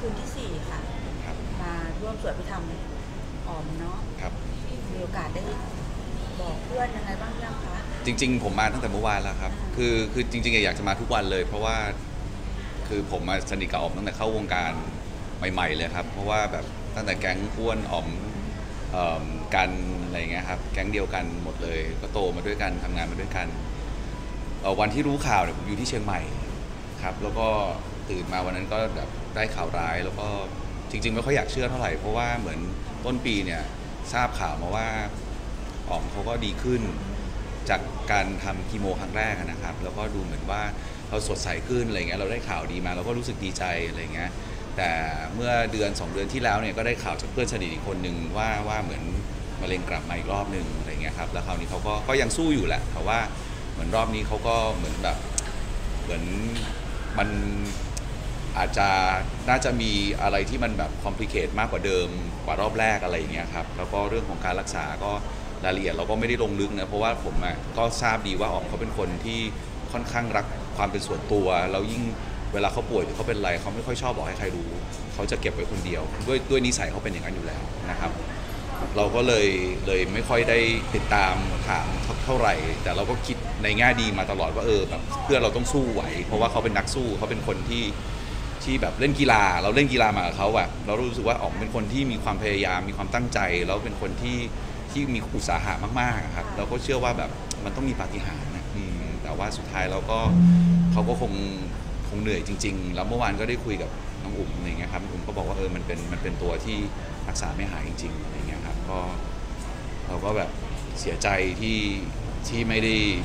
คืนที่4ค่ะมาร่วมสวดพิธรรมอ๋อมเนาะมีโอกาสได้บอกเพื่อนยังไงบ้างยังคะจริงๆผมมาตั้งแต่เมื่อวานแล้วครับคือจริงๆอยากจะมาทุกวันเลยเพราะว่าคือผมมาสนิทกับอ๋อมตั้งแต่เข้าวงการใหม่ๆเลยครับเพราะว่าแบบตั้งแต่แก๊งอ้วนอ๋อมกันอะไรเงี้ยครับแก๊งเดียวกันหมดเลยก็โตมาด้วยกันทำงานมาด้วยกันวันที่รู้ข่าวเนี่ยผมอยู่ที่เชียงใหม่ครับแล้วก็ตื่นมาวันนั้นก็แบบได้ข่าวร้ายแล้วก็จริงๆไม่ค่อยอยากเชื่อเท่าไหร่เพราะว่าเหมือนต้นปีเนี่ยทราบข่าวมาว่าอ๋อมเขาก็ดีขึ้นจากการทำคีโมครั้งแรกนะครับแล้วก็ดูเหมือนว่าเขาสดใสขึ้นอะไรเงี้ยเราได้ข่าวดีมาเราก็รู้สึกดีใจอะไรเงี้ยแต่เมื่อเดือน2 เดือนที่แล้วเนี่ยก็ได้ข่าวจากเพื่อนสนิทอีกคนนึงว่าเหมือนมะเร็งกลับมาอีกรอบนึงอะไรเงี้ยครับแล้วคราวนี้เขาก็ยังสู้อยู่แหละแต่ว่าเหมือนรอบนี้เขาก็เหมือนแบบเหมือนมันอาจจะน่าจะมีอะไรที่มันแบบคอมพลีเคทมากกว่าเดิมกว่ารอบแรกอะไรอย่างเงี้ยครับแล้วก็เรื่องของการรักษาก็รายละเอียดเราก็ไม่ได้ลงลึกนะเพราะว่าผมก็ทราบดีว่าอ๋อมเขาเป็นคนที่ค่อนข้างรักความเป็นส่วนตัวแล้วยิ่งเวลาเขาป่วยหรือเขาเป็นอะไรเขาไม่ค่อยชอบบอกให้ใครรู้เขาจะเก็บไว้คนเดียวด้วยนิสัยเขาเป็นอย่างนั้นอยู่แล้วนะครับเราก็เลยไม่ค่อยได้ติดตามถามเท่าไหร่แต่เราก็คิดในแง่ดีมาตลอดว่าแบบเพื่อนเราต้องสู้ไหวเพราะว่าเขาเป็นนักสู้เขาเป็นคนที่แบบเล่นกีฬาเราเล่นกีฬามากับเขาอะเรารู้สึกว่าอ๋อมเป็นคนที่มีความพยายามมีความตั้งใจแล้วเป็นคนที่มีอุตสาหะมากๆครับเราก็เชื่อว่าแบบมันต้องมีปาฏิหาริย์นะแต่ว่าสุดท้ายเราก็เขาก็คงเหนื่อยจริงๆแล้วเมื่อวานก็ได้คุยกับน้องอุ๋มอะไรเงี้ยครับอุ๋มก็บอกว่ามันเป็นตัวที่รักษาไม่หายจริงๆอะไรเงี้ยครับก็เราก็แบบเสียใจที่ไม่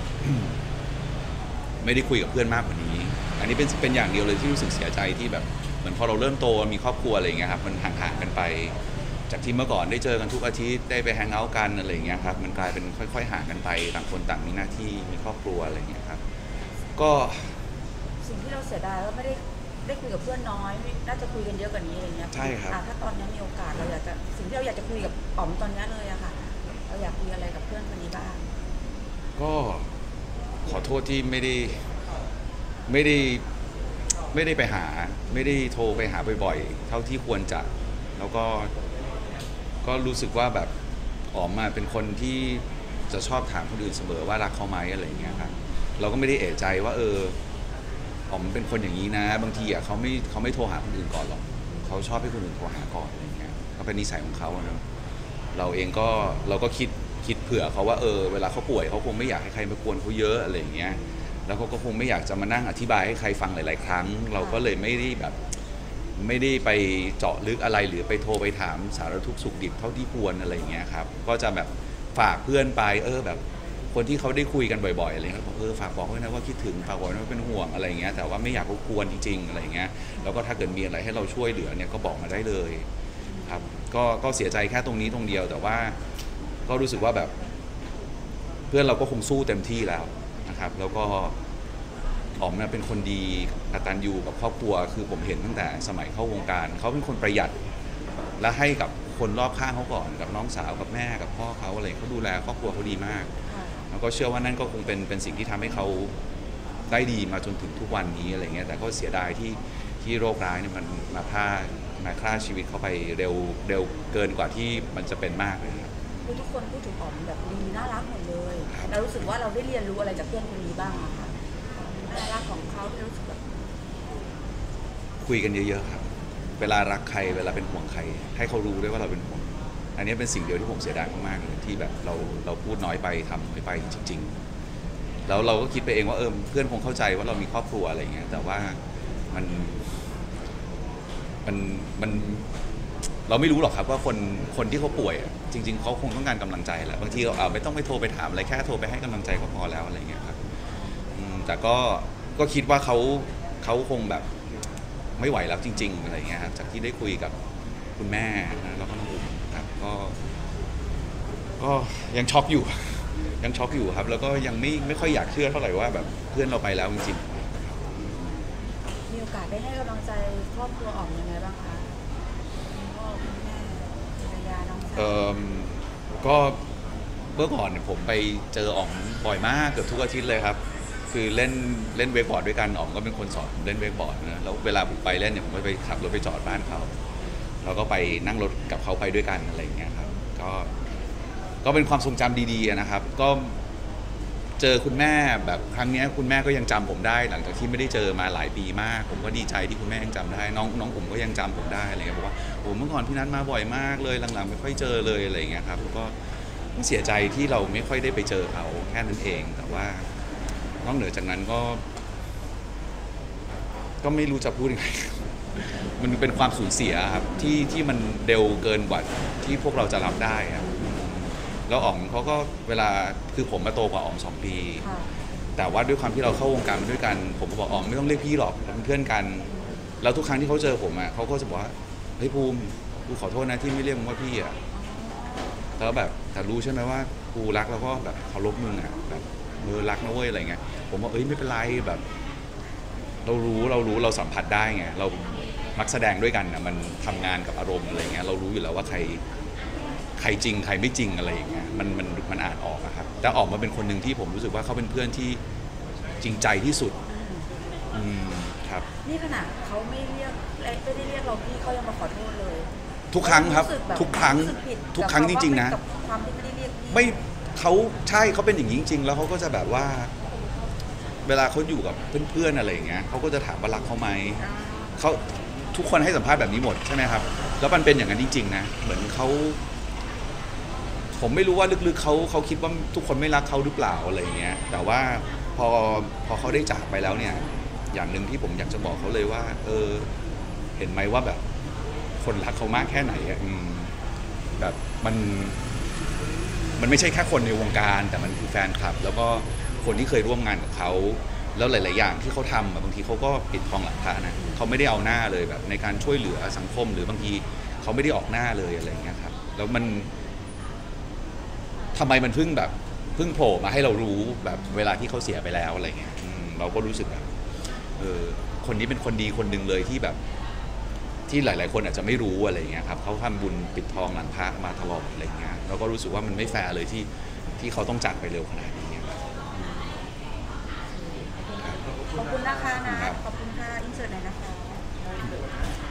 ได้คุยกับเพื่อนมากกว่านี้อันนี้เป็นอย่างเดียวเลยที่รู้สึกเสียใจที่แบบเหมือนพอเราเริ่มโตมีครอบครัวอะไรเงี้ยครับมันห่างๆกันไปจากที่เมื่อก่อนได้เจอกันทุกอาทิตย์ได้ไปแฮงเอาท์กันอะไรเงี้ยครับมันกลายเป็นค่อยๆห่างกันไปต่างคนต่างมีหน้าที่มีครอบครัวอะไรเงี้ยครับก็สิ่งที่เราเสียดายว่าไม่ได้คุยกับเพื่อนน้อยน่าจะคุยกันเยอะกว่านี้อะไรเงี้ยใช่ครับถ้าตอนนี้มีโอกาสเราอยากจะสิ่งที่เราอยากจะคุยกับอ๋อมตอนนี้เลยอะค่ะเราอยากคุยอะไรกับเพื่อนคนนี้บ้างก็ขอโทษที่ไม่ได้ไปหาไม่ได้โทรไปหาบ่อยๆเท่าที่ควรจะแล้วก็รู้สึกว่าแบบอ๋อมมาเป็นคนที่จะชอบถามคนอื่นเสมอว่ารักเขาไหมอะไรอย่างเงี้ยครับเราก็ไม่ได้เอะใจว่าอ๋อมเป็นคนอย่างนี้นะบางทีเขาไม่โทรหาคนอื่นก่อนหรอกเขาชอบให้คนอื่นโทรหาก่อนอะไรเงี้ยก็เป็นนิสัยของเขาเนอะเราเองก็เราก็คิดเผื่อเขาว่าเวลาเขาป่วยเขาคงไม่อยากให้ใครมากวนเขาเยอะอะไรอย่างเงี้ยแล้วเขาก็คงไม่อยากจะมานั่งอธิบายให้ใครฟังหลายๆครั้งเราก็เลยไม่ได้ไปเจาะลึกอะไรหรือไปโทรไปถามสารทุกข์สุขดิบเท่าที่ควรอะไรอย่างเงี้ยครับก็จะแบบฝากเพื่อนไปแบบคนที่เขาได้คุยกันบ่อยๆอะไรเงี้ยบอกฝากบอกไว้นะว่าคิดถึงฝากบอกว่าเป็นห่วงอะไรเงี้ยแต่ว่าไม่อยากรบกวนจริงๆอะไรเงี้ยแล้วก็ถ้าเกิดมีอะไรให้เราช่วยเหลือเนี่ยก็บอกมาได้เลยครับก็เสียใจแค่ตรงนี้ตรงเดียวแต่ว่าก็รู้สึกว่าแบบเพื่อนเราก็คงสู้เต็มที่แล้วนะครับแล้วก็อ๋อมเป็นคนดีกตัญญูกับครอบครัวคือผมเห็นตั้งแต่สมัยเข้าวงการเขาเป็นคนประหยัดและให้กับคนรอบข้างเขาก่อนกับน้องสาวกับแม่กับพ่อเขาอะไรเขาดูแลครอบครัวเขาดีมากแล้วก็เชื่อว่านั่นก็คงเป็นสิ่งที่ทำให้เขาได้ดีมาจนถึงทุกวันนี้อะไรเงี้ยแต่ก็เสียดายที่โรคร้ายเนี่ยมันมาฆ่าชีวิตเขาไปเร็วเกินกว่าที่มันจะเป็นมากเลยครับทุกคนพูดถึงอ๋อมแบบดีน่ารักหมดเลยเรารู้สึกว่าเราได้เรียนรู้อะไรจากเพื่อนคนนี้บ้างอะค่ะน่ารักของเขาที่รู้สึกแบบคุยกันเยอะๆครับเวลารักใครเวลาเป็นห่วงใครให้เขารู้ด้วยว่าเราเป็นห่วงอันนี้เป็นสิ่งเดียวที่ผมเสียดายมากๆเลยที่แบบเราพูดน้อยไปทำน้อยไปจริงๆแล้วเราก็คิดไปเองว่าเพื่อนคงเข้าใจว่าเรามีครอบครัวอะไรเงี้ยแต่ว่ามันเราไม่รู้หรอกครับว่าคนที่เขาป่วยจริงๆเขาคงต้องการกำลังใจแหละบางทีเราไม่ต้องไปโทรไปถามอะไรแค่โทรไปให้กำลังใจก็พอแล้วอะไรเงี้ยครับแต่ก็คิดว่าเขาคงแบบไม่ไหวแล้วจริงๆอะไรเงี้ยครับจากที่ได้คุยกับคุณแม่นะแล้วก็น้องอุ๋มครับก็ยังช็อกอยู่ครับแล้วก็ยังไม่ค่อยอยากเชื่อเท่าไหร่ว่าแบบเพื่อนเราไปแล้วจริงมีโอกาสได้ให้กำลังใจครอบครัวอ๋อมยังไงบ้างคะพ่อคุณแม่ภรรยาน้องสาวก็เมื่อก่อนผมไปเจออ๋อมบ่อยมากเกือบทุกอาทิตย์เลยครับคือเล่นเวกบอร์ดด้วยกันอ๋อมก็เป็นคนสอนผมเล่นเวกบอร์ดนะแล้วเวลาผมไปเล่นเนี่ยผมก็ไปขับรถไปจอดบ้านเขาแล้วก็ไปนั่งรถกับเขาไปด้วยกันอะไรอย่างเงี้ยครับก็เป็นความทรงจำดีๆนะครับก็เจอคุณแม่แบบครั้งนี้คุณแม่ก็ยังจำผมได้หลังจากที่ไม่ได้เจอมาหลายปีมากผมก็ดีใจที่คุณแม่ยังจำได้น้องผมก็ยังจำผมได้อะไรเงี้ยบอกว่าโอ้เมื่อก่อนพี่นัทมาบ่อยมากเลยหลังๆไม่ค่อยเจอเลยอะไรเงี้ยครับก็เสียใจที่เราไม่ค่อยได้ไปเจอเขาแค่นั้นเองแต่ว่านอกเหนือจากนั้นก็ไม่รู้จะพูดยังไงมันเป็นความสูญเสียครับที่มันเร็วเกินกว่าที่พวกเราจะรับได้ครับแล้วอ๋อมเขาก็เวลาคือผมมาโตกว่าอ๋อม2 ปีแต่ว่าด้วยความที่เราเข้าวงการมาด้วยกันผมก็บอกอ๋อมไม่ต้องเรียกพี่หรอกเราเป็นเพื่อนกันแล้วทุกครั้งที่เขาเจอผมอ่ะเขาก็จะบอกว่าเฮ้ยภูมิกูขอโทษนะที่ไม่เรียกมึงว่าพี่อ่ะแล้วแบบแต่รู้ใช่ไหมว่ากูรักแล้วก็แบบเคารพมึงอ่ะแบบรักนะเว้ยอะไรเงี้ยผมบอกไม่เป็นไรแบบเรารู้เราสัมผัสได้ไงเรานักแสดงด้วยกันนะมันทำงานกับอารมณ์อะไรเงี้ยเรารู้อยู่แล้วว่าใครจริงใครไม่จริงอะไรอย่างเงี้ยมันอ่านออกอะครับแต่ออกมาเป็นคนหนึ่งที่ผมรู้สึกว่าเขาเป็นเพื่อนที่จริงใจที่สุดครับนี่ขนาดเขาไม่ได้เรียกเราพี่เขายังมาขอโทษเลยทุกครั้งครับทุกครั้งจริงๆนะความที่ไม่ได้เรียกพี่ไม่เขาใช่เขาเป็นอย่างนี้จริงๆแล้วเขาก็จะแบบว่าเวลาเขาอยู่กับเพื่อนๆอะไรอย่างเงี้ยเขาก็จะถามว่ารักเขาไหมเขาทุกคนให้สัมภาษณ์แบบนี้หมดใช่ไหมครับแล้วมันเป็นอย่างนั้นจริงๆนะเหมือนเขาผมไม่รู้ว่าลึกๆเขาคิดว่าทุกคนไม่รักเขาหรือเปล่าอะไรอย่างเงี้ยแต่ว่าพอเขาได้จากไปแล้วเนี่ยอย่างหนึ่งที่ผมอยากจะบอกเขาเลยว่าเห็นไหมว่าแบบคนรักเขามากแค่ไหนอ่ะแบบมันไม่ใช่แค่คนในวงการแต่มันคือแฟนคลับแล้วก็คนที่เคยร่วมงานกับเขาแล้วหลายๆอย่างที่เขาทำบางทีเขาก็ปิดทองหลังพระนะเขาไม่ได้เอาหน้าเลยแบบในการช่วยเหลือสังคมหรือบางทีเขาไม่ได้ออกหน้าเลยอะไรอย่างเงี้ยครับแล้วมันทำไมมันเพิ่งโผล่มาให้เรารู้แบบเวลาที่เขาเสียไปแล้วอะไรเงี้ยเราก็รู้สึกแบบคนนี้เป็นคนดีคนหนึ่งเลยที่แบบที่หลายๆคนอาจจะไม่รู้อะไรเงี้ยครับเขาทำบุญปิดทองหลังพระมาตลอดอะไรเงี้ยเราก็รู้สึกว่ามันไม่แฟร์เลยที่เขาต้องจากไปเร็วขนาดนี้ครับขอบคุณนะคะนะขอบคุณค่ะอินเสิร์ตหน่อยนะคะ